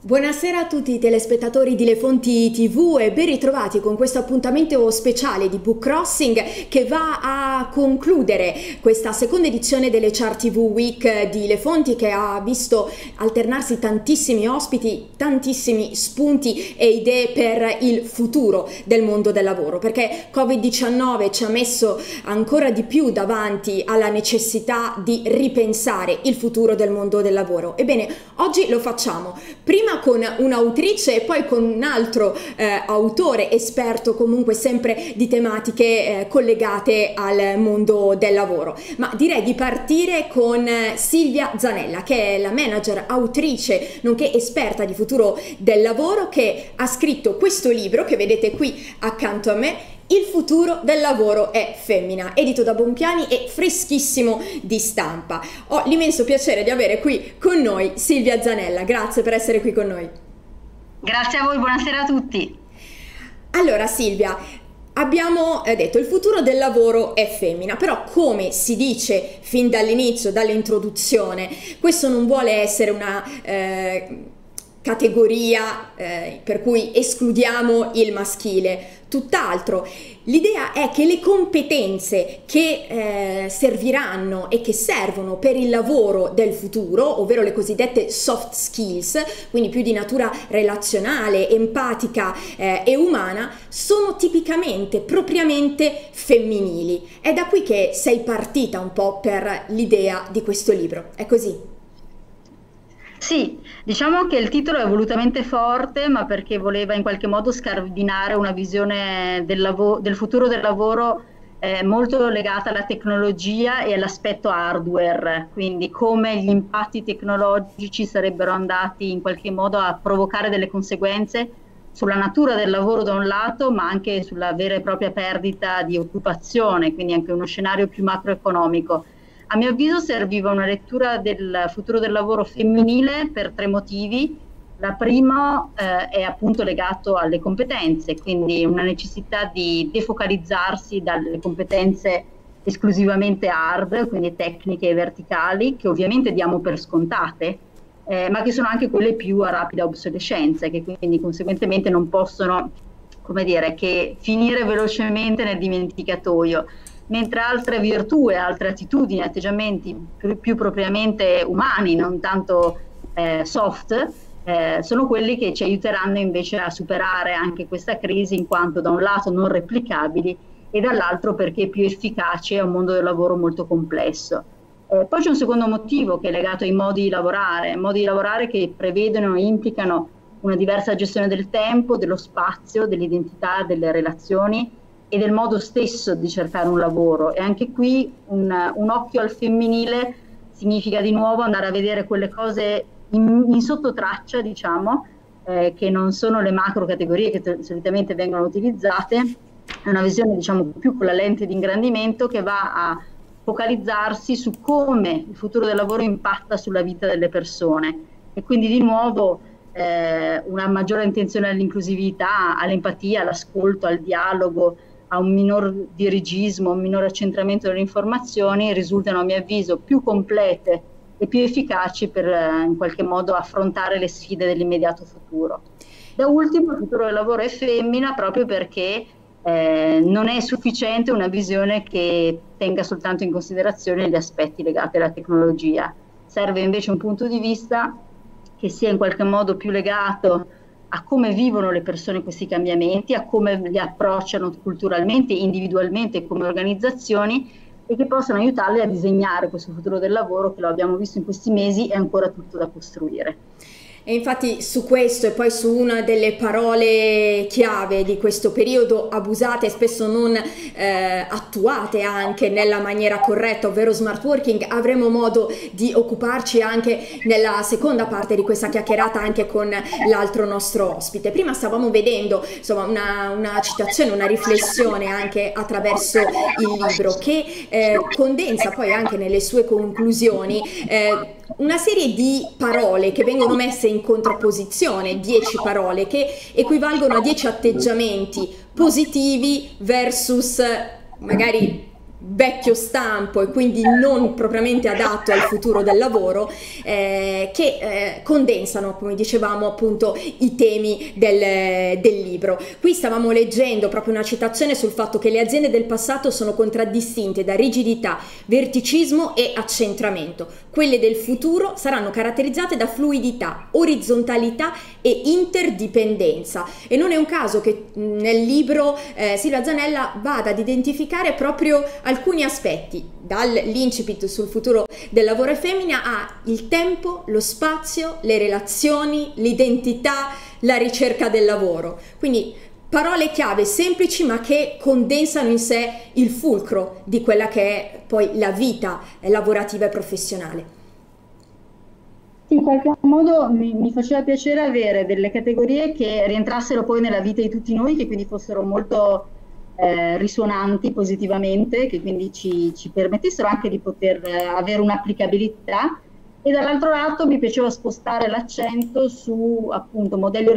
Buonasera a tutti i telespettatori di Le Fonti TV e ben ritrovati con questo appuntamento speciale di Book Crossing che va a concludere questa seconda edizione delle Chart TV Week di Le Fonti, che ha visto alternarsi tantissimi ospiti, tantissimi spunti e idee per il futuro del mondo del lavoro, perché Covid-19 ci ha messo ancora di più davanti alla necessità di ripensare il futuro del mondo del lavoro. Ebbene, oggi lo facciamo prima con un'autrice e poi con un altro autore esperto comunque sempre di tematiche collegate al mondo del lavoro, ma direi di partire con Silvia Zanella, che è la manager, autrice nonché esperta di futuro del lavoro, che ha scritto questo libro che vedete qui accanto a me, Il futuro del lavoro è femmina, edito da Bompiani e freschissimo di stampa. Ho l'immenso piacere di avere qui con noi Silvia Zanella. Grazie per essere qui con noi. Grazie a voi, buonasera a tutti. Allora Silvia, abbiamo detto il futuro del lavoro è femmina, però come si dice fin dall'inizio, dall'introduzione, questo non vuole essere una categoria per cui escludiamo il maschile, tutt'altro. L'idea è che le competenze che serviranno e che servono per il lavoro del futuro, ovvero le cosiddette soft skills, quindi più di natura relazionale, empatica e umana, sono tipicamente, propriamente femminili. È da qui che sei partita un po' per l'idea di questo libro, è così? Sì, diciamo che il titolo è volutamente forte, ma perché voleva in qualche modo scardinare una visione del futuro del lavoro molto legata alla tecnologia e all'aspetto hardware, quindi come gli impatti tecnologici sarebbero andati in qualche modo a provocare delle conseguenze sulla natura del lavoro da un lato, ma anche sulla vera e propria perdita di occupazione, quindi anche uno scenario più macroeconomico. A mio avviso serviva una lettura del futuro del lavoro femminile per tre motivi. La prima è appunto legato alle competenze, quindi una necessità di defocalizzarsi dalle competenze esclusivamente hard, quindi tecniche e verticali, che ovviamente diamo per scontate, ma che sono anche quelle più a rapida obsolescenza e che quindi conseguentemente non possono, come dire, che finire velocemente nel dimenticatoio. Mentre altre virtù e altre attitudini, atteggiamenti più propriamente umani, non tanto soft, sono quelli che ci aiuteranno invece a superare anche questa crisi, in quanto da un lato non replicabili e dall'altro perché più efficaci a un mondo del lavoro molto complesso. Poi c'è un secondo motivo che è legato ai modi di lavorare che prevedono e implicano una diversa gestione del tempo, dello spazio, dell'identità, delle relazioni e del modo stesso di cercare un lavoro. E anche qui un occhio al femminile significa di nuovo andare a vedere quelle cose in sottotraccia, diciamo, che non sono le macro categorie che solitamente vengono utilizzate. È una visione, diciamo, più con la lente di ingrandimento, che va a focalizzarsi su come il futuro del lavoro impatta sulla vita delle persone, e quindi di nuovo una maggiore attenzione all'inclusività, all'empatia, all'ascolto, al dialogo, a un minor dirigismo, un minore accentramento delle informazioni, risultano a mio avviso più complete e più efficaci per in qualche modo affrontare le sfide dell'immediato futuro. Da ultimo, il futuro del lavoro è femmina proprio perché non è sufficiente una visione che tenga soltanto in considerazione gli aspetti legati alla tecnologia. Serve invece un punto di vista che sia in qualche modo più legato a come vivono le persone questi cambiamenti, a come li approcciano culturalmente, individualmente come organizzazioni, e che possano aiutarle a disegnare questo futuro del lavoro che, lo abbiamo visto in questi mesi, è ancora tutto da costruire. E infatti su questo e poi su una delle parole chiave di questo periodo, abusate e spesso non attuate anche nella maniera corretta, ovvero smart working, avremo modo di occuparci anche nella seconda parte di questa chiacchierata anche con l'altro nostro ospite. Prima stavamo vedendo insomma una citazione, una riflessione anche attraverso il libro che condensa poi anche nelle sue conclusioni una serie di parole che vengono messe in contrapposizione, 10 parole che equivalgono a 10 atteggiamenti positivi versus magari vecchio stampo e quindi non propriamente adatto al futuro del lavoro, che condensano, come dicevamo, appunto i temi del libro. Qui stavamo leggendo proprio una citazione sul fatto che le aziende del passato sono contraddistinte da rigidità, verticismo e accentramento. Quelle del futuro saranno caratterizzate da fluidità, orizzontalità e interdipendenza. E non è un caso che nel libro Silvia Zanella vada ad identificare proprio alcuni aspetti, dall'incipit sul futuro del lavoro e femmina a il tempo, lo spazio, le relazioni, l'identità, la ricerca del lavoro. Quindi parole chiave semplici ma che condensano in sé il fulcro di quella che è poi la vita lavorativa e professionale. In qualche modo mi faceva piacere avere delle categorie che rientrassero poi nella vita di tutti noi, che quindi fossero molto risuonanti positivamente, che quindi ci permettessero anche di poter avere un'applicabilità, e dall'altro lato mi piaceva spostare l'accento su appunto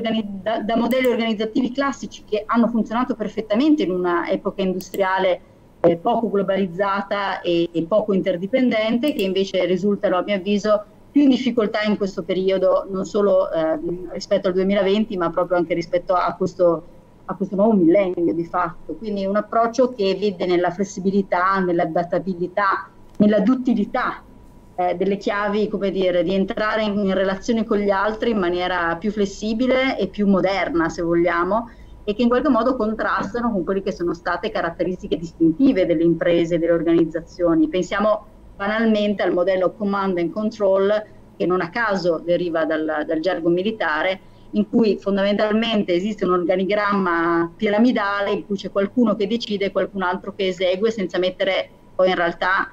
da modelli organizzativi classici che hanno funzionato perfettamente in una epoca industriale poco globalizzata e poco interdipendente, che invece risultano, a mio avviso, più in difficoltà in questo periodo, non solo rispetto al 2020, ma proprio anche rispetto a questo nuovo millennio di fatto. Quindi un approccio che vede nella flessibilità, nell'adattabilità, nella duttilità delle chiavi, come dire, di entrare in relazione con gli altri in maniera più flessibile e più moderna, se vogliamo, e che in qualche modo contrastano con quelle che sono state caratteristiche distintive delle imprese e delle organizzazioni. Pensiamo banalmente al modello command and control, che non a caso deriva dal gergo militare, in cui fondamentalmente esiste un organigramma piramidale in cui c'è qualcuno che decide e qualcun altro che esegue, senza mettere poi in realtà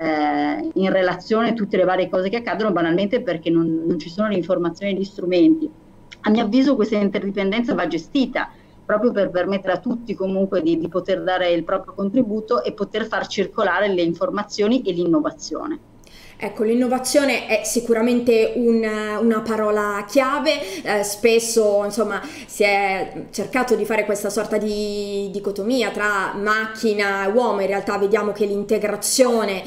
in relazione tutte le varie cose che accadono, banalmente perché non ci sono le informazioni e gli strumenti. A mio avviso questa interdipendenza va gestita proprio per permettere a tutti comunque di poter dare il proprio contributo e poter far circolare le informazioni e l'innovazione. Ecco, l'innovazione è sicuramente una parola chiave, spesso insomma si è cercato di fare questa sorta di dicotomia tra macchina e uomo, in realtà vediamo che l'integrazione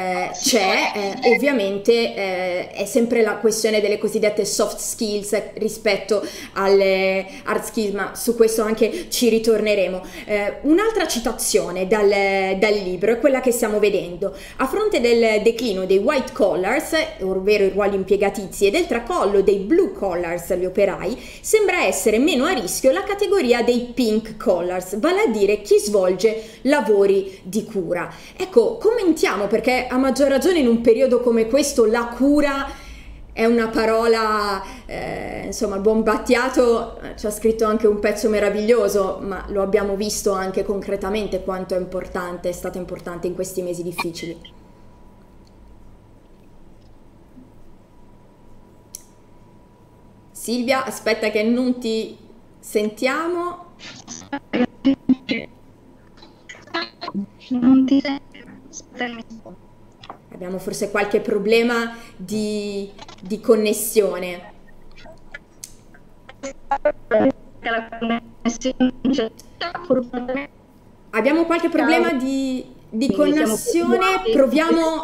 c'è, ovviamente è sempre la questione delle cosiddette soft skills rispetto alle hard skills, ma su questo anche ci ritorneremo. Un'altra citazione dal libro è quella che stiamo vedendo. A fronte del declino dei white collars, ovvero i ruoli impiegatizi, e del tracollo dei blue collars, gli operai, sembra essere meno a rischio la categoria dei pink collars, vale a dire chi svolge lavori di cura. Ecco, commentiamo, perché a maggior ragione in un periodo come questo la cura è una parola, insomma, il buon Battiato ci ha scritto anche un pezzo meraviglioso, ma lo abbiamo visto anche concretamente quanto è stato importante in questi mesi difficili. Silvia, aspetta che non ti sentiamo. Non ti sento. Abbiamo forse qualche problema di connessione. Abbiamo qualche problema di connessione, proviamo.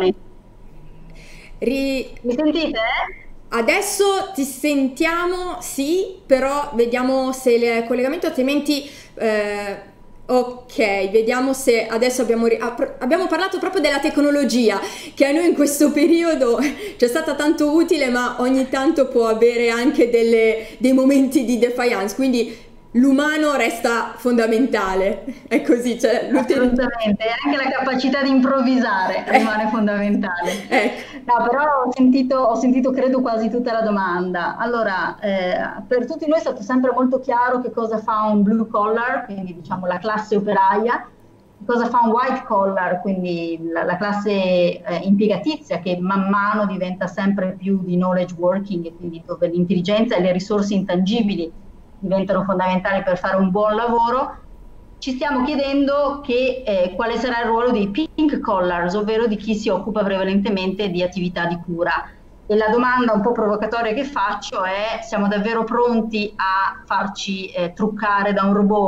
Mi sentite? Adesso ti sentiamo, sì, però vediamo se il collegamento, altrimenti ok, vediamo se adesso abbiamo parlato proprio della tecnologia, che a noi in questo periodo ci è stata tanto utile, ma ogni tanto può avere anche dei momenti di defiance, quindi l'umano resta fondamentale, è così, cioè assolutamente, anche la capacità di improvvisare rimane fondamentale. No, però ho sentito credo quasi tutta la domanda. Allora, per tutti noi è stato sempre molto chiaro che cosa fa un blue collar, quindi diciamo la classe operaia, cosa fa un white collar, quindi la classe impiegatizia, che man mano diventa sempre più di knowledge working, e quindi dove l'intelligenza e le risorse intangibili diventano fondamentali per fare un buon lavoro. Ci stiamo chiedendo quale sarà il ruolo dei pink collars, ovvero di chi si occupa prevalentemente di attività di cura. E la domanda un po' provocatoria che faccio è: siamo davvero pronti a farci truccare da un robot?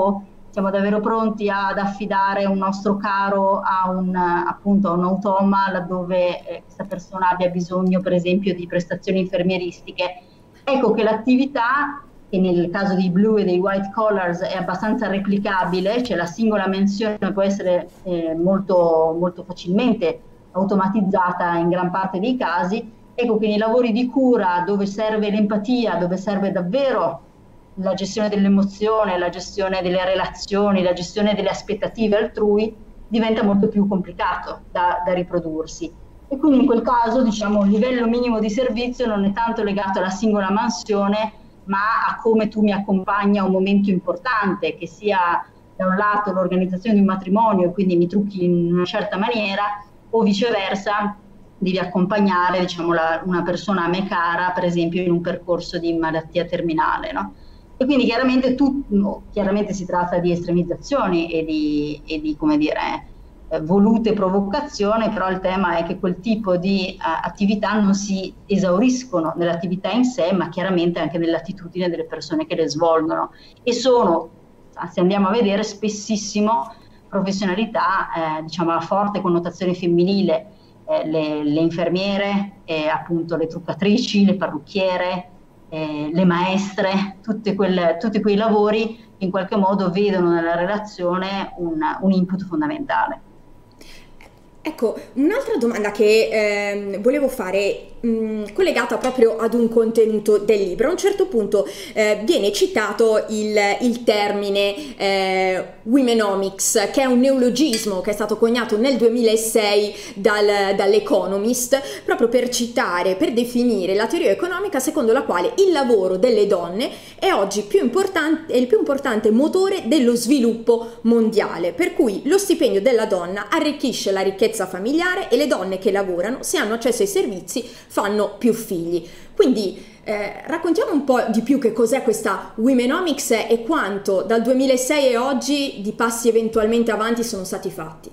siamo davvero pronti ad affidare un nostro caro appunto a un automa laddove questa persona abbia bisogno, per esempio, di prestazioni infermieristiche. Ecco che l'attività, che nel caso dei blue e dei white collars è abbastanza replicabile, cioè la singola menzione può essere molto, molto facilmente automatizzata in gran parte dei casi. Ecco che nei lavori di cura, dove serve l'empatia, dove serve davvero la gestione dell'emozione, la gestione delle relazioni, la gestione delle aspettative altrui, diventa molto più complicato da riprodursi. E quindi in quel caso, diciamo, il livello minimo di servizio non è tanto legato alla singola mansione, ma a come tu mi accompagni a un momento importante, che sia da un lato l'organizzazione di un matrimonio e quindi mi trucchi in una certa maniera, o viceversa devi accompagnare, diciamo, una persona a me cara, per esempio in un percorso di malattia terminale, no? E quindi chiaramente si tratta di estremizzazioni e di come dire, volute provocazioni, però il tema è che quel tipo di attività non si esauriscono nell'attività in sé, ma chiaramente anche nell'attitudine delle persone che le svolgono, e sono, se andiamo a vedere, spessissimo professionalità diciamo a forte connotazione femminile, le infermiere, appunto le truccatrici, le parrucchiere, le maestre, tutti quei lavori che in qualche modo vedono nella relazione un input fondamentale. Ecco, un'altra domanda che volevo fare, collegata proprio ad un contenuto del libro. A un certo punto viene citato il termine Womenomics, che è un neologismo che è stato coniato nel 2006 dall'Economist, proprio per citare, per definire la teoria economica secondo la quale il lavoro delle donne è oggi è il più importante motore dello sviluppo mondiale, per cui lo stipendio della donna arricchisce la ricchezza familiare e le donne che lavorano, se hanno accesso ai servizi, fanno più figli. Quindi raccontiamo un po' di più che cos'è questa Womenomics e quanto dal 2006 e oggi di passi eventualmente avanti sono stati fatti.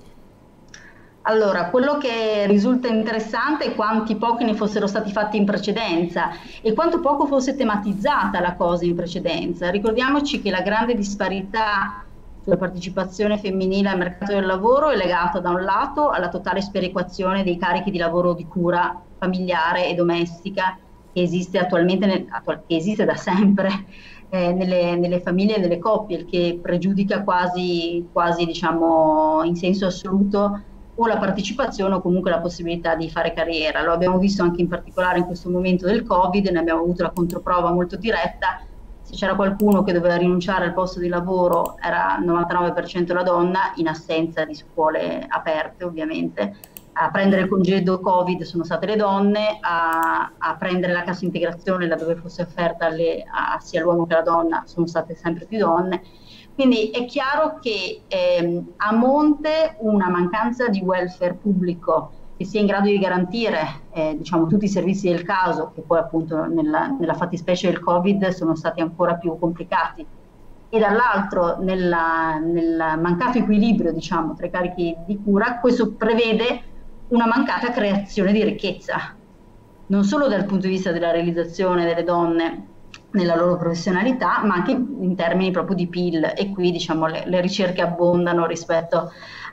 Allora, quello che risulta interessante è quanti pochi ne fossero stati fatti in precedenza e quanto poco fosse tematizzata la cosa in precedenza. Ricordiamoci che la grande disparità sulla partecipazione femminile al mercato del lavoro è legata da un lato alla totale sperequazione dei carichi di lavoro di cura familiare e domestica che esiste attualmente, che esiste da sempre nelle famiglie e nelle coppie, il che pregiudica quasi diciamo in senso assoluto o la partecipazione o comunque la possibilità di fare carriera. Lo abbiamo visto anche in particolare in questo momento del Covid, ne abbiamo avuto la controprova molto diretta. Se c'era qualcuno che doveva rinunciare al posto di lavoro era il 99% la donna, in assenza di scuole aperte ovviamente. A prendere il congedo Covid sono state le donne, a prendere la cassa integrazione laddove fosse offerta sia l'uomo che la donna sono state sempre più donne. Quindi è chiaro che a monte una mancanza di welfare pubblico che sia in grado di garantire diciamo, tutti i servizi del caso, che poi appunto nella fattispecie del Covid sono stati ancora più complicati, e dall'altro nel mancato equilibrio diciamo, tra i carichi di cura, questo prevede una mancata creazione di ricchezza, non solo dal punto di vista della realizzazione delle donne nella loro professionalità, ma anche in termini proprio di PIL, e qui diciamo, le ricerche abbondano rispetto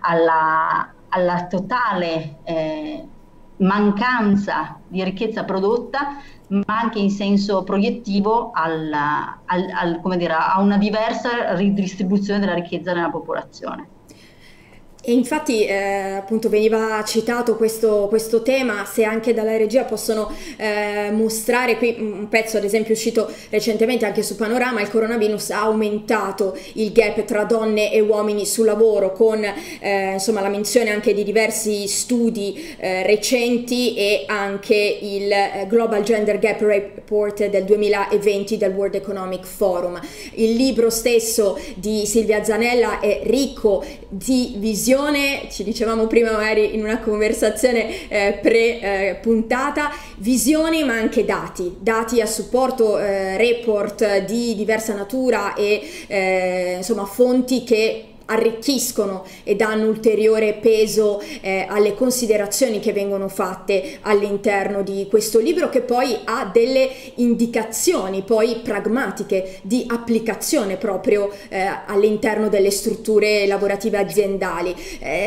alla totale mancanza di ricchezza prodotta, ma anche in senso proiettivo come dire, a una diversa ridistribuzione della ricchezza nella popolazione. E infatti appunto veniva citato questo tema, se anche dalla regia possono mostrare qui un pezzo ad esempio uscito recentemente anche su Panorama. Il coronavirus ha aumentato il gap tra donne e uomini sul lavoro con insomma la menzione anche di diversi studi recenti e anche il Global Gender Gap Report del 2020 del World Economic Forum. Il libro stesso di Silvia Zanella è ricco di visioni, ci dicevamo prima magari in una conversazione pre-puntata, visioni ma anche dati a supporto, report di diversa natura e insomma fonti che arricchiscono e danno ulteriore peso alle considerazioni che vengono fatte all'interno di questo libro, che poi ha delle indicazioni poi pragmatiche di applicazione proprio all'interno delle strutture lavorative aziendali.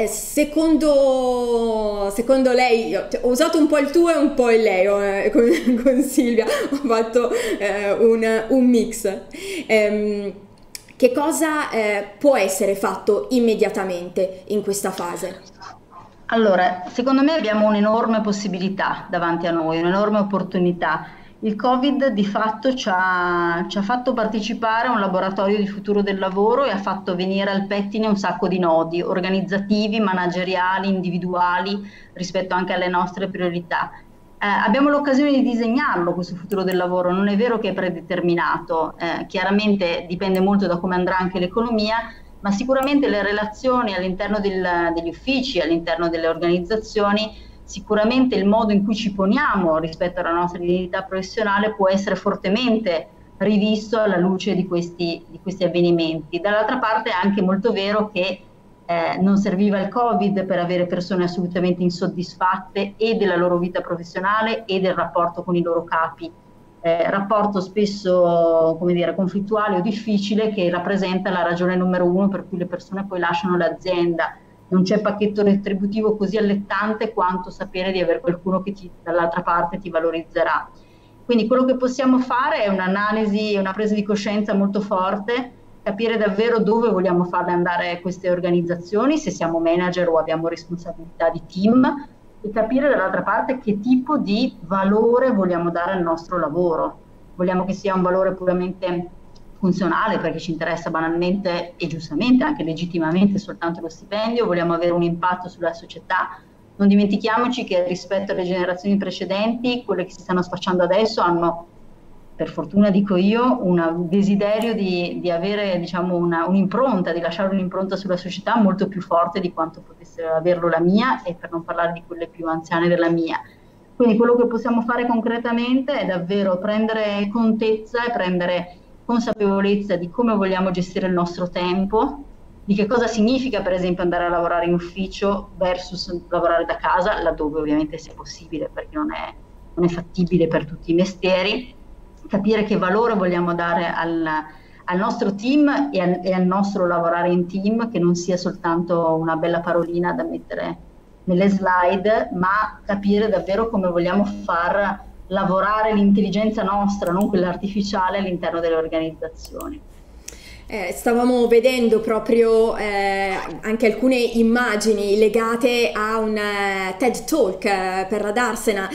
Secondo lei, ho usato un po' il tuo e un po' il lei, con Silvia ho fatto un mix. Che cosa può essere fatto immediatamente in questa fase? Allora, secondo me abbiamo un'enorme possibilità davanti a noi, un'enorme opportunità. Il Covid di fatto ci ha fatto partecipare a un laboratorio di futuro del lavoro e ha fatto venire al pettine un sacco di nodi organizzativi, manageriali, individuali, rispetto anche alle nostre priorità. Abbiamo l'occasione di disegnarlo questo futuro del lavoro, non è vero che è predeterminato, chiaramente dipende molto da come andrà anche l'economia, ma sicuramente le relazioni all'interno degli uffici, all'interno delle organizzazioni, sicuramente il modo in cui ci poniamo rispetto alla nostra identità professionale può essere fortemente rivisto alla luce di questi avvenimenti. Dall'altra parte è anche molto vero che non serviva il Covid per avere persone assolutamente insoddisfatte e della loro vita professionale e del rapporto con i loro capi, rapporto spesso, come dire, conflittuale o difficile, che rappresenta la ragione numero uno per cui le persone poi lasciano l'azienda. Non c'è pacchetto retributivo così allettante quanto sapere di avere qualcuno che dall'altra parte ti valorizzerà. Quindi quello che possiamo fare è un'analisi, una presa di coscienza molto forte, capire davvero dove vogliamo farle andare queste organizzazioni, se siamo manager o abbiamo responsabilità di team, e capire dall'altra parte che tipo di valore vogliamo dare al nostro lavoro. Vogliamo che sia un valore puramente funzionale perché ci interessa banalmente e giustamente, anche legittimamente, soltanto lo stipendio, vogliamo avere un impatto sulla società. Non dimentichiamoci che rispetto alle generazioni precedenti, quelle che si stanno sfacciando adesso hanno, per fortuna dico io, un desiderio di avere, diciamo, un'impronta, di lasciare un'impronta sulla società molto più forte di quanto potesse averlo la mia, e per non parlare di quelle più anziane della mia. Quindi quello che possiamo fare concretamente è davvero prendere contezza e prendere consapevolezza di come vogliamo gestire il nostro tempo, di che cosa significa per esempio andare a lavorare in ufficio versus lavorare da casa, laddove ovviamente sia possibile, perché non è fattibile per tutti i mestieri, capire che valore vogliamo dare al nostro team e al nostro lavorare in team, che non sia soltanto una bella parolina da mettere nelle slide, ma capire davvero come vogliamo far lavorare l'intelligenza nostra, non quella artificiale, all'interno delle organizzazioni. Stavamo vedendo proprio anche alcune immagini legate a un TED Talk per la Darsena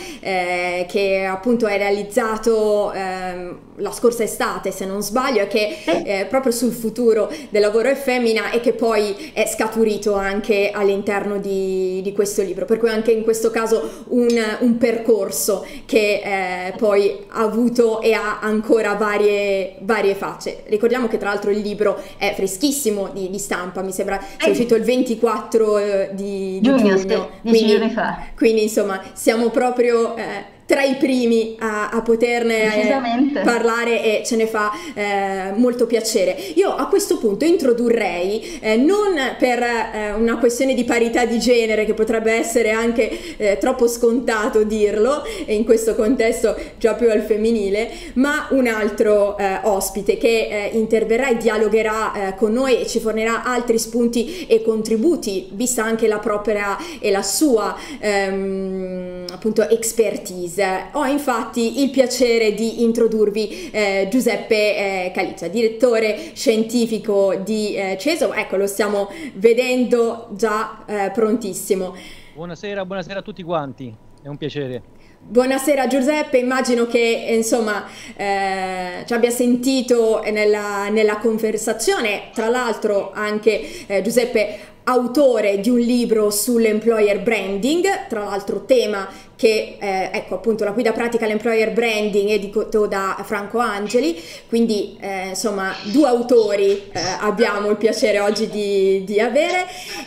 che appunto è realizzato la scorsa estate, se non sbaglio, e che proprio sul futuro del lavoro e femmina, e che poi è scaturito anche all'interno di questo libro, per cui anche in questo caso un percorso che poi ha avuto e ha ancora varie facce. Ricordiamo che tra l'altro il libro è freschissimo di stampa, mi sembra sia uscito il 24 di giugno, 10 giorni fa. Quindi insomma siamo proprio tra i primi a poterne parlare, e ce ne fa molto piacere. Io a questo punto introdurrei, non per una questione di parità di genere, che potrebbe essere anche troppo scontato dirlo, e in questo contesto già più al femminile, ma un altro ospite che interverrà e dialogherà con noi e ci fornirà altri spunti e contributi, vista anche la propria e la sua appunto expertise. Ho infatti il piacere di introdurvi Giuseppe Calizia, direttore scientifico di CESO. Ecco, lo stiamo vedendo già prontissimo. Buonasera a tutti quanti, è un piacere. Buonasera Giuseppe, immagino che insomma ci abbia sentito nella conversazione, tra l'altro anche Giuseppe autore di un libro sull'employer branding, tra l'altro tema che ecco appunto la guida pratica all'employer branding, edito da Franco Angeli, quindi insomma due autori abbiamo il piacere oggi di avere.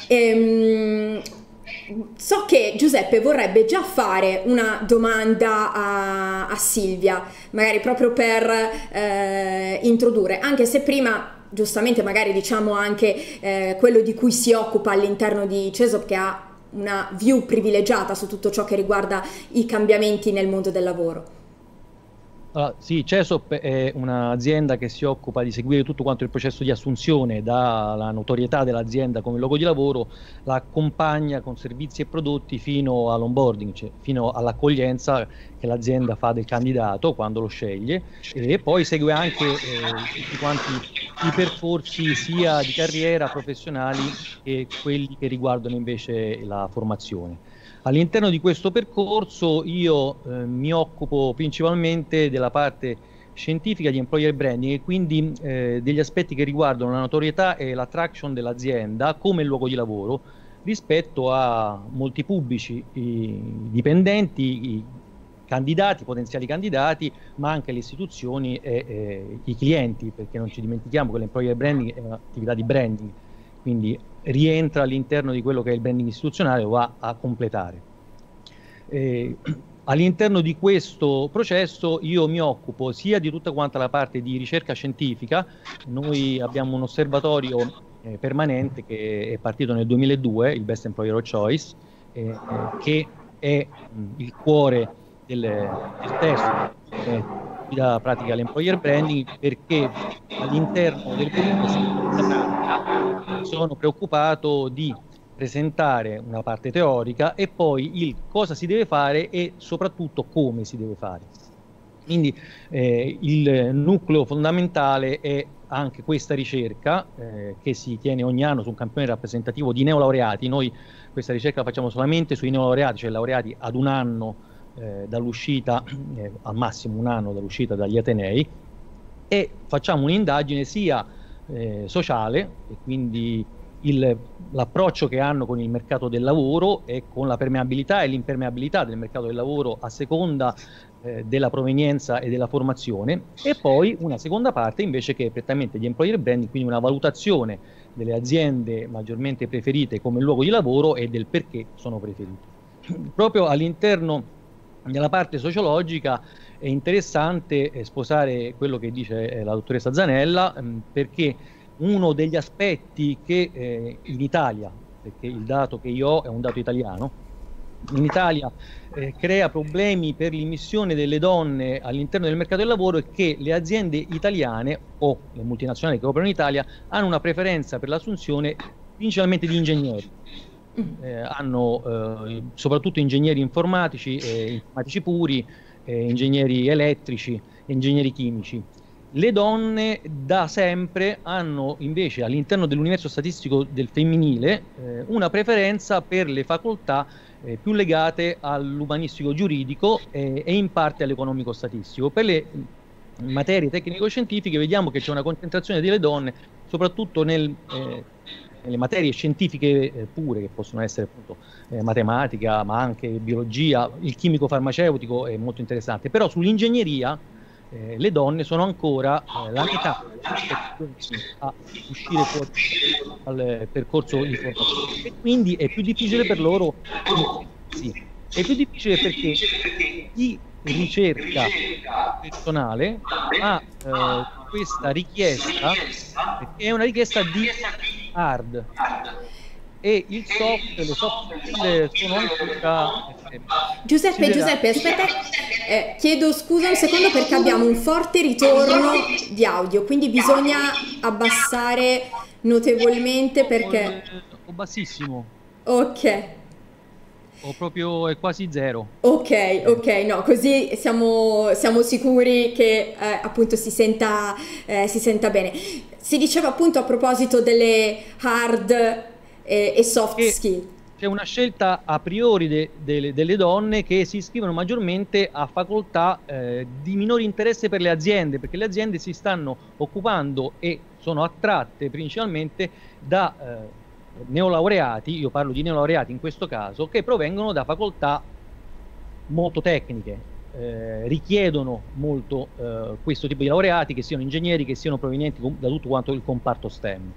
So che Giuseppe vorrebbe già fare una domanda a Silvia, magari proprio per introdurre, anche se prima giustamente magari diciamo anche quello di cui si occupa all'interno di CESOP, che ha una view privilegiata su tutto ciò che riguarda i cambiamenti nel mondo del lavoro. Sì, CESOP è un'azienda che si occupa di seguire tutto quanto il processo di assunzione, dalla notorietà dell'azienda come luogo di lavoro, la accompagna con servizi e prodotti fino all'onboarding, cioè fino all'accoglienza che l'azienda fa del candidato quando lo sceglie, e poi segue anche tutti quanti i percorsi sia di carriera professionali che quelli che riguardano invece la formazione. All'interno di questo percorso io mi occupo principalmente della parte scientifica di employer branding e quindi degli aspetti che riguardano la notorietà e l'attraction dell'azienda come luogo di lavoro rispetto a molti pubblici, i dipendenti, i candidati, potenziali candidati, ma anche le istituzioni e i clienti, perché non ci dimentichiamo che l'employer branding è un'attività di branding, quindi rientra all'interno di quello che è il branding istituzionale o va a completare. All'interno di questo processo io mi occupo sia di tutta quanta la parte di ricerca scientifica. Noi abbiamo un osservatorio permanente che è partito nel 2002, il Best Employer of Choice, che è il cuore del testo da pratica l'employer branding, perché all'interno del sono preoccupato di presentare una parte teorica e poi il cosa si deve fare e soprattutto come si deve fare. Quindi il nucleo fondamentale è anche questa ricerca che si tiene ogni anno su un campione rappresentativo di neolaureati. Noi questa ricerca la facciamo solamente sui neolaureati, cioè laureati ad un anno dall'uscita, al massimo un anno dall'uscita dagli atenei, e facciamo un'indagine sia sociale, e quindi l'approccio che hanno con il mercato del lavoro e con la permeabilità e l'impermeabilità del mercato del lavoro a seconda della provenienza e della formazione, e poi una seconda parte invece che è prettamente di employer branding, quindi una valutazione delle aziende maggiormente preferite come luogo di lavoro e del perché sono preferite. Proprio all'interno della parte sociologica è interessante sposare quello che dice la dottoressa Zanella, perché uno degli aspetti che in Italia, perché il dato che io ho è un dato italiano, in Italia crea problemi per l'immissione delle donne all'interno del mercato del lavoro, è che le aziende italiane o le multinazionali che operano in Italia hanno una preferenza per l'assunzione principalmente di ingegneri. Hanno soprattutto ingegneri informatici, informatici puri, ingegneri elettrici, ingegneri chimici. Le donne da sempre hanno invece all'interno dell'universo statistico del femminile una preferenza per le facoltà più legate all'umanistico giuridico e in parte all'economico statistico. Per le materie tecnico-scientifiche vediamo che c'è una concentrazione delle donne soprattutto nelle materie scientifiche pure, che possono essere appunto matematica, ma anche biologia. Il chimico farmaceutico è molto interessante, però sull'ingegneria le donne sono ancora la metà a uscire fuori dal percorso di formazione, e quindi è più difficile per loro. Sì, è più difficile perché chi ricerca personale ha questa richiesta, perché è una richiesta di hard, e il soft, le soft skill sono ancora Giuseppe, aspetta, chiedo scusa un secondo perché abbiamo un forte ritorno di audio, quindi bisogna abbassare notevolmente perché... Ho bassissimo. Ok. Ho proprio, è quasi zero. Ok, no, così siamo sicuri che appunto si senta bene. Si diceva appunto a proposito delle hard e soft skill. C'è una scelta a priori delle donne che si iscrivono maggiormente a facoltà di minore interesse per le aziende, perché le aziende si stanno occupando e sono attratte principalmente da neolaureati, io parlo di neolaureati in questo caso, che provengono da facoltà molto tecniche, richiedono molto questo tipo di laureati, che siano ingegneri, che siano provenienti da tutto quanto il comparto STEM.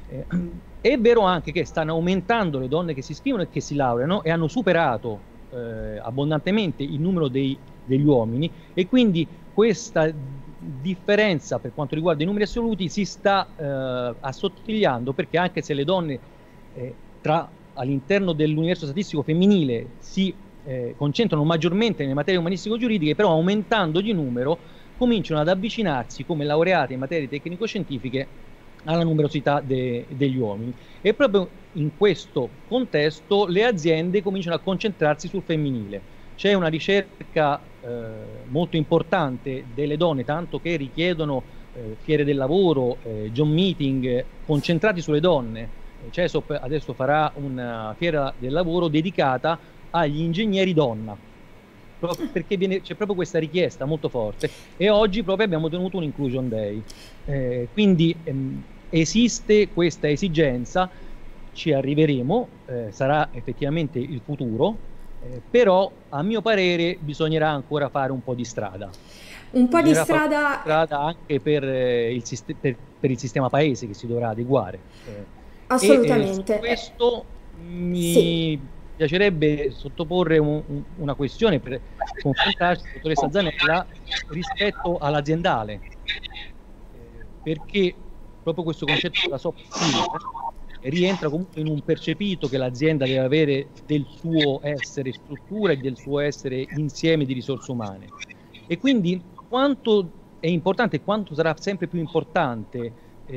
È vero anche che stanno aumentando le donne che si iscrivono e che si laureano, e hanno superato abbondantemente il numero degli uomini, e quindi questa differenza per quanto riguarda i numeri assoluti si sta assottigliando, perché anche se le donne all'interno dell'universo statistico femminile si concentrano maggiormente nelle materie umanistico-giuridiche, però aumentando di numero cominciano ad avvicinarsi come laureate in materie tecnico-scientifiche alla numerosità degli uomini. E proprio in questo contesto le aziende cominciano a concentrarsi sul femminile. C'è una ricerca molto importante delle donne, tanto che richiedono fiere del lavoro, job meeting concentrati sulle donne. CESOP adesso farà una fiera del lavoro dedicata agli ingegneri donna, perché c'è proprio questa richiesta molto forte, e oggi proprio abbiamo tenuto un Inclusion Day. Quindi esiste questa esigenza, ci arriveremo, sarà effettivamente il futuro, però a mio parere bisognerà ancora fare un po' di strada. Un po' di strada anche per il sistema paese, che si dovrà adeguare. Assolutamente. Su questo mi piacerebbe sottoporre una questione per confrontarci, dottoressa Zanella, rispetto all'aziendale, perché proprio questo concetto della soft skill rientra comunque in un percepito che l'azienda deve avere del suo essere struttura e del suo essere insieme di risorse umane. E quindi quanto è importante, quanto sarà sempre più importante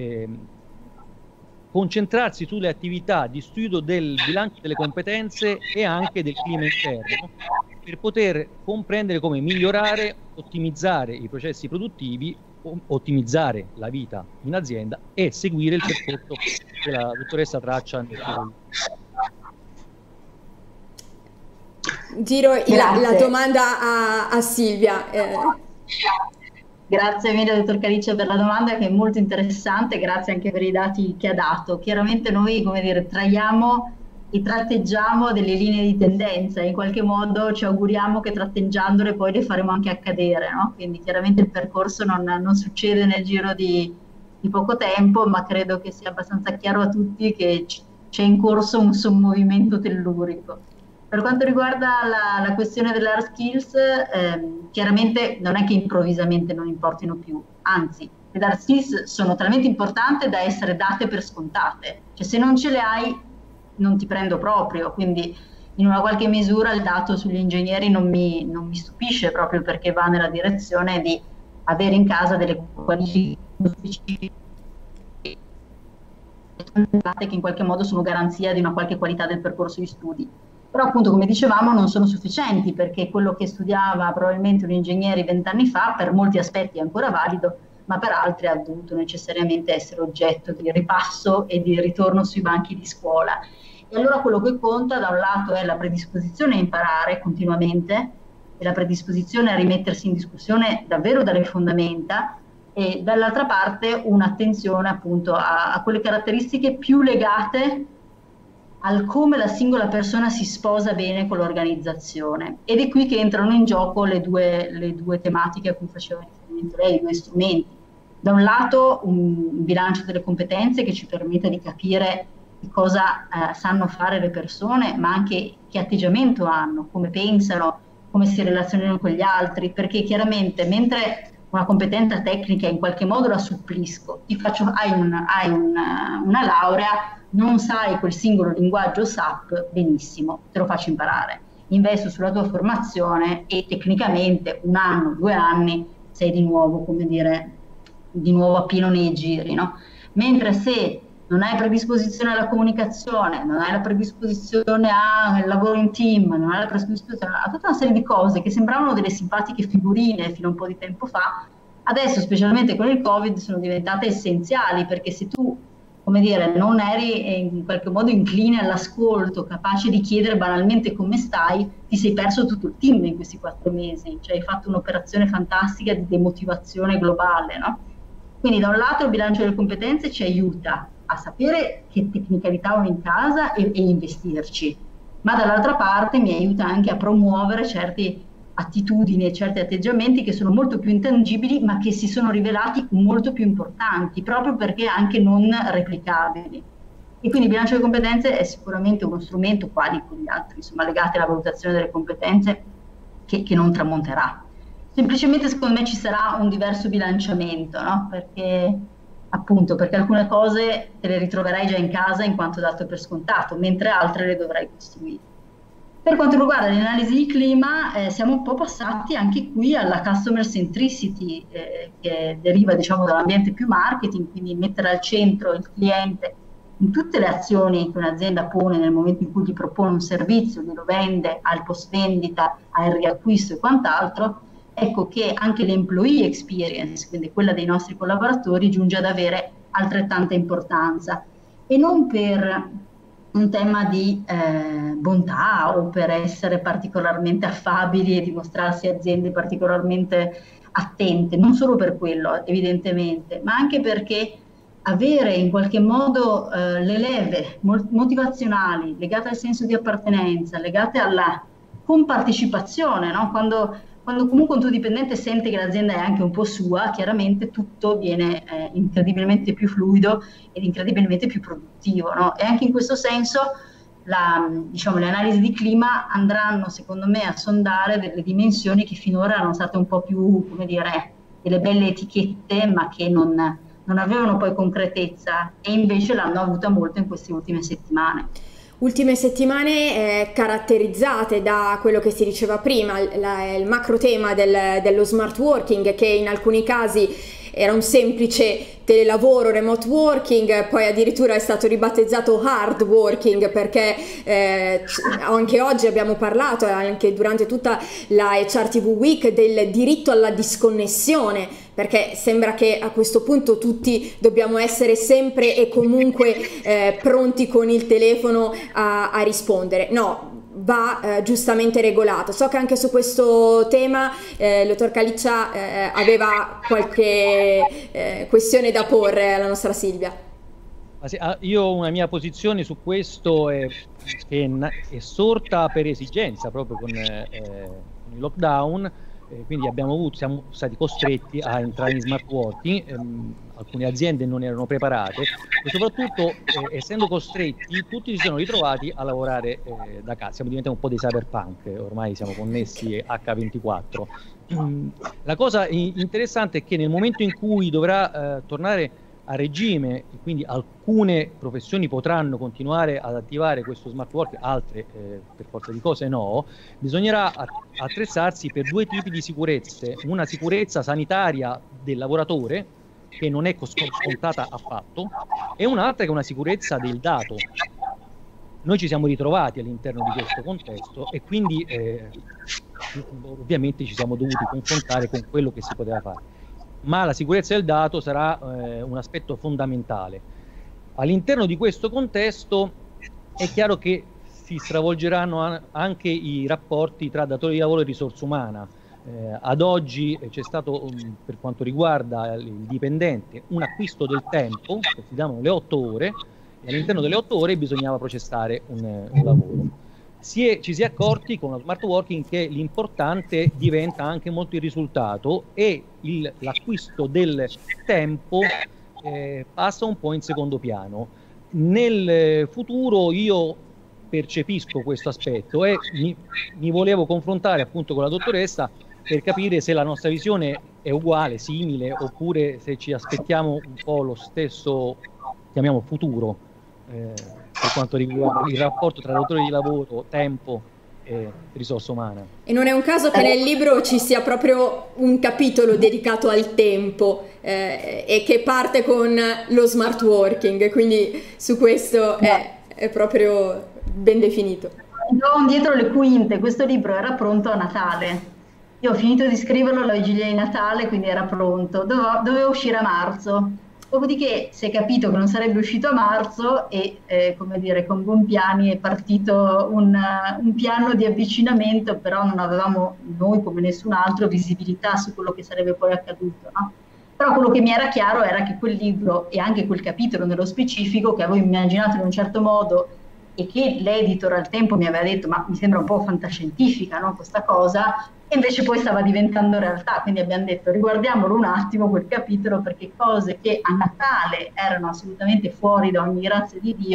concentrarsi sulle attività di studio del bilancio delle competenze e anche del clima interno, per poter comprendere come migliorare, ottimizzare i processi produttivi, ottimizzare la vita in azienda e seguire il percorso che la dottoressa traccia nel suo. Giro la domanda a Silvia. Grazie mille, dottor Calice, per la domanda, che è molto interessante, grazie anche per i dati che ha dato. Chiaramente noi, come dire, traiamo e tratteggiamo delle linee di tendenza, e in qualche modo ci auguriamo che tratteggiandole poi le faremo anche accadere, no? Quindi chiaramente il percorso non succede nel giro di poco tempo, ma credo che sia abbastanza chiaro a tutti che c'è in corso un sommovimento tellurico. Per quanto riguarda la questione delle hard skills, chiaramente non è che improvvisamente non importino più, anzi, le hard skills sono talmente importanti da essere date per scontate, cioè se non ce le hai non ti prendo proprio, quindi in una qualche misura il dato sugli ingegneri non mi stupisce, proprio perché va nella direzione di avere in casa delle qualifiche specifiche che in qualche modo sono garanzia di una qualche qualità del percorso di studi. Però appunto, come dicevamo, non sono sufficienti, perché quello che studiava probabilmente un ingegnere 20 anni fa per molti aspetti è ancora valido, ma per altri ha dovuto necessariamente essere oggetto di ripasso e di ritorno sui banchi di scuola. E allora quello che conta da un lato è la predisposizione a imparare continuamente e la predisposizione a rimettersi in discussione davvero dalle fondamenta, e dall'altra parte un'attenzione appunto a quelle caratteristiche più legate al come la singola persona si sposa bene con l'organizzazione. Ed è qui che entrano in gioco le due tematiche a cui faceva riferimento lei, i due strumenti. Da un lato un bilancio delle competenze che ci permetta di capire cosa sanno fare le persone, ma anche che atteggiamento hanno, come pensano, come si relazionano con gli altri, perché chiaramente mentre una competenza tecnica in qualche modo la supplisco, hai una laurea, non sai quel singolo linguaggio SAP, benissimo, te lo faccio imparare. Investo sulla tua formazione e tecnicamente 1 anno, 2 anni sei di nuovo, come dire, di nuovo a pieno nei giri, no? Mentre se non hai predisposizione alla comunicazione, non hai la predisposizione al lavoro in team, non hai la predisposizione a tutta una serie di cose che sembravano delle simpatiche figurine fino a un po' di tempo fa, adesso specialmente con il Covid sono diventate essenziali, perché se tu, come dire, non eri in qualche modo incline all'ascolto, capace di chiedere banalmente come stai, ti sei perso tutto il team in questi 4 mesi, cioè hai fatto un'operazione fantastica di demotivazione globale, no? Quindi da un lato il bilancio delle competenze ci aiuta a sapere che tecnicalità ho in casa e investirci, ma dall'altra parte mi aiuta anche a promuovere certe attitudini e certi atteggiamenti che sono molto più intangibili, ma che si sono rivelati molto più importanti, proprio perché anche non replicabili. E quindi il bilancio delle competenze è sicuramente uno strumento, quali con gli altri, insomma, legati alla valutazione delle competenze, che non tramonterà. semplicemente secondo me ci sarà un diverso bilanciamento, no? Perché appunto, perché alcune cose te le ritroverai già in casa in quanto dato per scontato, mentre altre le dovrai costruire. Per quanto riguarda l'analisi di clima, siamo un po' passati anche qui alla customer centricity, che deriva, diciamo, dall'ambiente più marketing, quindi mettere al centro il cliente in tutte le azioni che un'azienda pone nel momento in cui ti propone un servizio, glielo vende, al post vendita, al riacquisto e quant'altro. Ecco che anche l'employee experience, quindi quella dei nostri collaboratori, giunge ad avere altrettanta importanza, e non per un tema di bontà o per essere particolarmente affabili e dimostrarsi aziende particolarmente attente, non solo per quello evidentemente, ma anche perché avere in qualche modo le leve motivazionali legate al senso di appartenenza, legate alla compartecipazione, no? Quando comunque un tuo dipendente sente che l'azienda è anche un po' sua, chiaramente tutto viene incredibilmente più fluido ed incredibilmente più produttivo, no? E anche in questo senso diciamo, le analisi di clima andranno, secondo me, a sondare delle dimensioni che finora erano state un po' più, come dire, delle belle etichette, ma che non avevano poi concretezza, e invece l'hanno avuta molto in queste ultime settimane. Ultime settimane caratterizzate da quello che si diceva prima, il macro tema dello smart working, che in alcuni casi era un semplice telelavoro, remote working, poi addirittura è stato ribattezzato hard working, perché anche oggi abbiamo parlato, anche durante tutta la HR TV Week, del diritto alla disconnessione, perché sembra che a questo punto tutti dobbiamo essere sempre e comunque pronti con il telefono a rispondere. No, va giustamente regolato. So che anche su questo tema il dottor Caliccia aveva qualche questione da porre alla nostra Silvia. Io ho una mia posizione su questo, che è sorta per esigenza proprio con il lockdown. Quindi siamo stati costretti a entrare in smart working, alcune aziende non erano preparate e soprattutto essendo costretti tutti si sono ritrovati a lavorare da casa. Siamo diventati un po' dei cyberpunk, ormai siamo connessi H24. La cosa interessante è che nel momento in cui dovrà tornare a regime, e quindi alcune professioni potranno continuare ad attivare questo smart work, altre per forza di cose no, bisognerà attrezzarsi per due tipi di sicurezze: una sicurezza sanitaria del lavoratore, che non è scontata affatto, e un'altra che è una sicurezza del dato. Noi ci siamo ritrovati all'interno di questo contesto e quindi ovviamente ci siamo dovuti confrontare con quello che si poteva fare. Ma la sicurezza del dato sarà un aspetto fondamentale. All'interno di questo contesto è chiaro che si stravolgeranno anche i rapporti tra datore di lavoro e risorsa umana. Ad oggi c'è stato, per quanto riguarda il dipendente, un acquisto del tempo, che si davano le 8 ore, e all'interno delle 8 ore bisognava processare un lavoro. Ci si è accorti con lo smart working che l'importante diventa anche molto il risultato, e l'acquisto del tempo passa un po' in secondo piano. Nel futuro io percepisco questo aspetto e mi volevo confrontare appunto con la dottoressa per capire se la nostra visione è uguale, simile, oppure se ci aspettiamo un po' lo stesso, chiamiamo, futuro per quanto riguarda il rapporto tra datore di lavoro, tempo e risorsa umana. E non è un caso che nel libro ci sia proprio un capitolo dedicato al tempo e che parte con lo smart working, quindi su questo è proprio ben definito. Do dietro le quinte, questo libro era pronto a Natale. Io ho finito di scriverlo alla vigilia di Natale, quindi era pronto. Doveva uscire a marzo. Dopodiché si è capito che non sarebbe uscito a marzo e, come dire, con buon piani è partito un piano di avvicinamento, però non avevamo noi, come nessun altro, visibilità su quello che sarebbe poi accaduto, no? Però quello che mi era chiaro era che quel libro e anche quel capitolo nello specifico, che avevo immaginato in un certo modo e che l'editor al tempo mi aveva detto ma mi sembra un po' fantascientifica, no, questa cosa, e invece poi stava diventando realtà, quindi abbiamo detto riguardiamolo un attimo quel capitolo, perché cose che a Natale erano assolutamente fuori da ogni grazia di Dio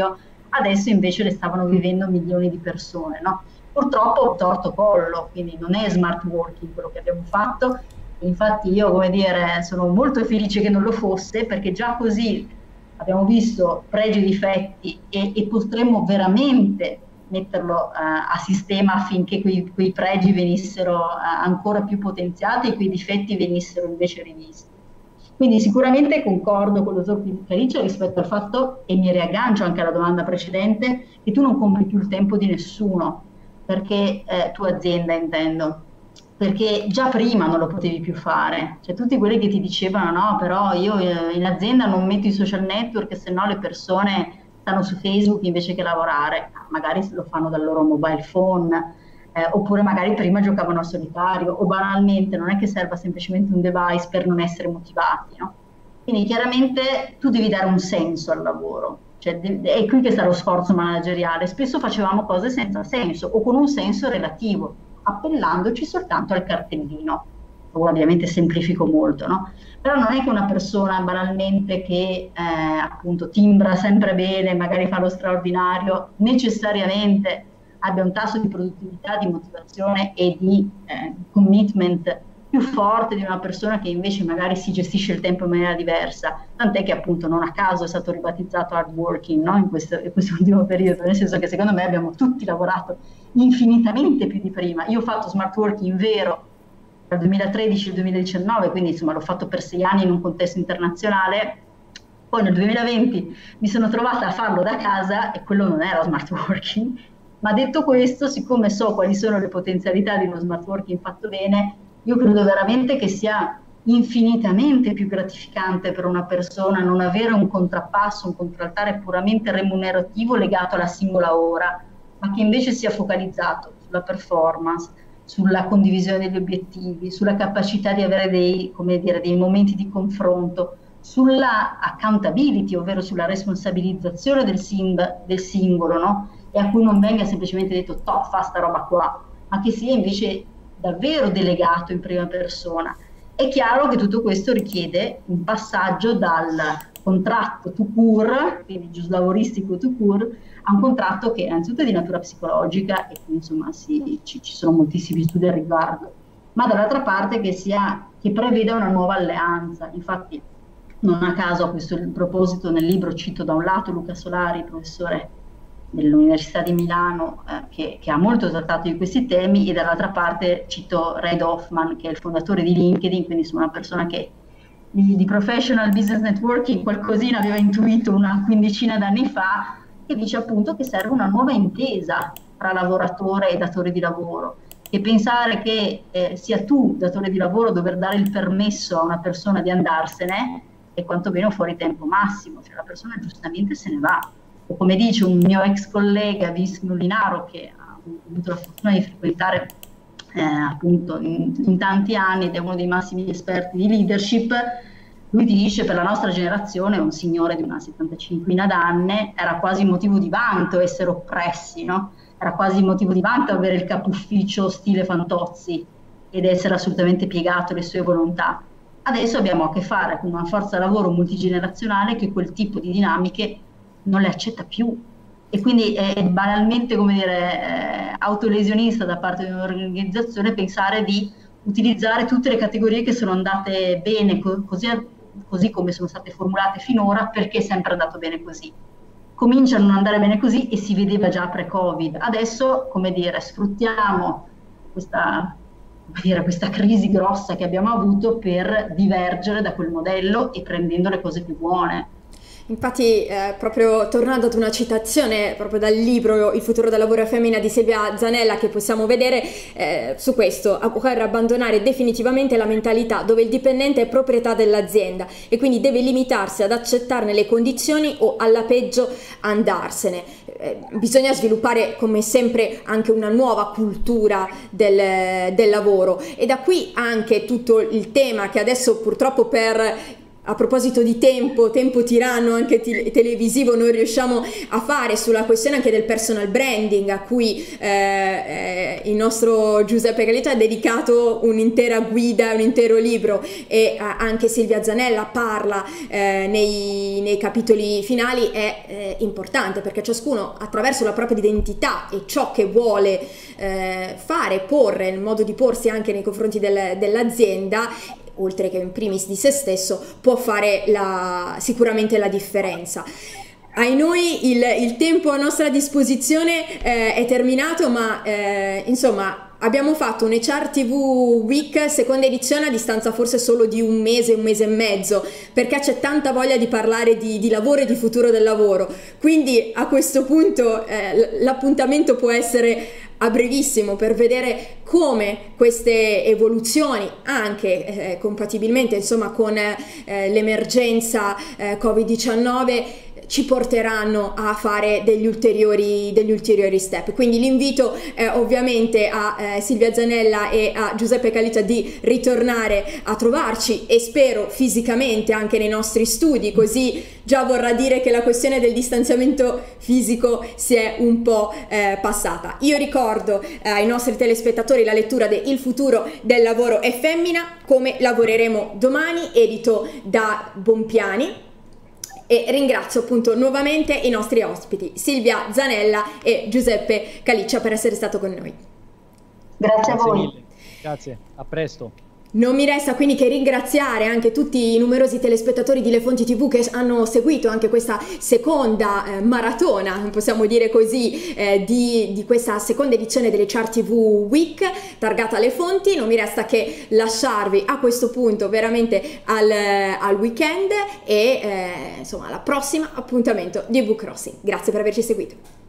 adesso invece le stavano vivendo milioni di persone, no? Purtroppo torto collo, quindi non è smart working quello che abbiamo fatto. Infatti io, come dire, sono molto felice che non lo fosse, perché già così abbiamo visto pregi e difetti e potremmo veramente metterlo a sistema affinché quei pregi venissero ancora più potenziati e quei difetti venissero invece rivisti. Quindi sicuramente concordo con il dottor Caricio rispetto al fatto, e mi riaggancio anche alla domanda precedente, che tu non compri più il tempo di nessuno, perché tua azienda intendo, perché già prima non lo potevi più fare, cioè tutti quelli che ti dicevano no, però io in azienda non metto i social network, se no le persone stanno su Facebook invece che lavorare, magari lo fanno dal loro mobile phone, oppure magari prima giocavano a solitario, o banalmente non è che serva semplicemente un device per non essere motivati, no? Quindi chiaramente tu devi dare un senso al lavoro, cioè, è qui che sta lo sforzo manageriale. Spesso facevamo cose senza senso o con un senso relativo, appellandoci soltanto al cartellino. Ora ovviamente semplifico molto, no? Però non è che una persona banalmente che appunto timbra sempre bene, magari fa lo straordinario, necessariamente abbia un tasso di produttività, di motivazione e di commitment più forte di una persona che invece magari si gestisce il tempo in maniera diversa, tant'è che appunto non a caso è stato ribattezzato hard working, no? in questo ultimo periodo, nel senso che secondo me abbiamo tutti lavorato infinitamente più di prima. Io ho fatto smart working vero dal 2013 al 2019, quindi insomma l'ho fatto per 6 anni in un contesto internazionale. Poi nel 2020 mi sono trovata a farlo da casa e quello non era smart working. Ma detto questo, siccome so quali sono le potenzialità di uno smart working fatto bene, io credo veramente che sia infinitamente più gratificante per una persona non avere un contrappasso, un contraltare puramente remunerativo legato alla singola ora, ma che invece sia focalizzato sulla performance, sulla condivisione degli obiettivi, sulla capacità di avere dei momenti di confronto, sulla accountability, ovvero sulla responsabilizzazione del singolo, no? E a cui non venga semplicemente detto fa sta roba qua, ma che sia invece davvero delegato in prima persona. È chiaro che tutto questo richiede un passaggio dal contratto tout court, quindi giuslavoristico tout court, a un contratto che innanzitutto è di natura psicologica e quindi insomma ci sono moltissimi studi al riguardo, ma dall'altra parte che preveda una nuova alleanza. Infatti non a caso a questo proposito nel libro cito da un lato Luca Solari, professore dell'Università di Milano, che ha molto trattato di questi temi, e dall'altra parte cito Reid Hoffman, che è il fondatore di LinkedIn, quindi sono una persona che di professional business networking qualcosina aveva intuito una quindicina d'anni fa, che dice appunto che serve una nuova intesa tra lavoratore e datore di lavoro, e pensare che sia tu, datore di lavoro, dover dare il permesso a una persona di andarsene è quantomeno fuori tempo massimo, cioè la persona giustamente se ne va. O come dice un mio ex collega, Vince Molinaro, che ha avuto la fortuna di frequentare appunto in tanti anni ed è uno dei massimi esperti di leadership, lui dice: per la nostra generazione, un signore di una 75ina d'anni, era quasi motivo di vanto essere oppressi, no? Era quasi motivo di vanto avere il capo ufficio stile Fantozzi ed essere assolutamente piegato alle sue volontà. Adesso abbiamo a che fare con una forza lavoro multigenerazionale che quel tipo di dinamiche non le accetta più, e quindi è banalmente, come dire, autolesionista da parte di un'organizzazione pensare di utilizzare tutte le categorie che sono andate bene così come sono state formulate finora, perché è sempre andato bene così. Comincia a non andare bene così e si vedeva già pre-Covid. Adesso, come dire, sfruttiamo questa crisi grossa che abbiamo avuto per divergere da quel modello e prendendo le cose più buone. Infatti, proprio tornando ad una citazione proprio dal libro Il futuro del lavoro e femmina di Silvia Zanella, che possiamo vedere su questo: occorre abbandonare definitivamente la mentalità dove il dipendente è proprietà dell'azienda e quindi deve limitarsi ad accettarne le condizioni o alla peggio andarsene. Bisogna sviluppare come sempre anche una nuova cultura del lavoro, e da qui anche tutto il tema che adesso purtroppo per a proposito di tempo tiranno anche televisivo, non riusciamo a fare sulla questione anche del personal branding, a cui il nostro Giuseppe Calicia ha dedicato un'intera guida, un intero libro, e anche Silvia Zanella parla nei capitoli finali. È importante perché ciascuno attraverso la propria identità e ciò che vuole fare, porre, il modo di porsi anche nei confronti dell'azienda, oltre che in primis di se stesso, può fare sicuramente la differenza. Ai noi il tempo a nostra disposizione è terminato, ma insomma abbiamo fatto un HR TV Week seconda edizione a distanza forse solo di un mese e mezzo, perché c'è tanta voglia di parlare di lavoro e di futuro del lavoro. Quindi a questo punto l'appuntamento può essere a brevissimo per vedere come queste evoluzioni, anche compatibilmente insomma con l'emergenza Covid-19, ci porteranno a fare degli ulteriori step. Quindi l'invito ovviamente a Silvia Zanella e a Giuseppe Calicia di ritornare a trovarci, e spero fisicamente anche nei nostri studi, così già vorrà dire che la questione del distanziamento fisico si è un po' passata. Io ricordo ai nostri telespettatori la lettura di Il futuro del lavoro è femmina, come lavoreremo domani, edito da Bompiani. E ringrazio appunto nuovamente i nostri ospiti Silvia Zanella e Giuseppe Calicia per essere stato con noi. Grazie a voi. Mille. Grazie, a presto. Non mi resta quindi che ringraziare anche tutti i numerosi telespettatori di Le Fonti TV che hanno seguito anche questa seconda maratona, possiamo dire così, di questa seconda edizione dell'HR TV Week targata Le Fonti. Non mi resta che lasciarvi a questo punto veramente al weekend e insomma al prossimo appuntamento di Book Crossing. Grazie per averci seguito.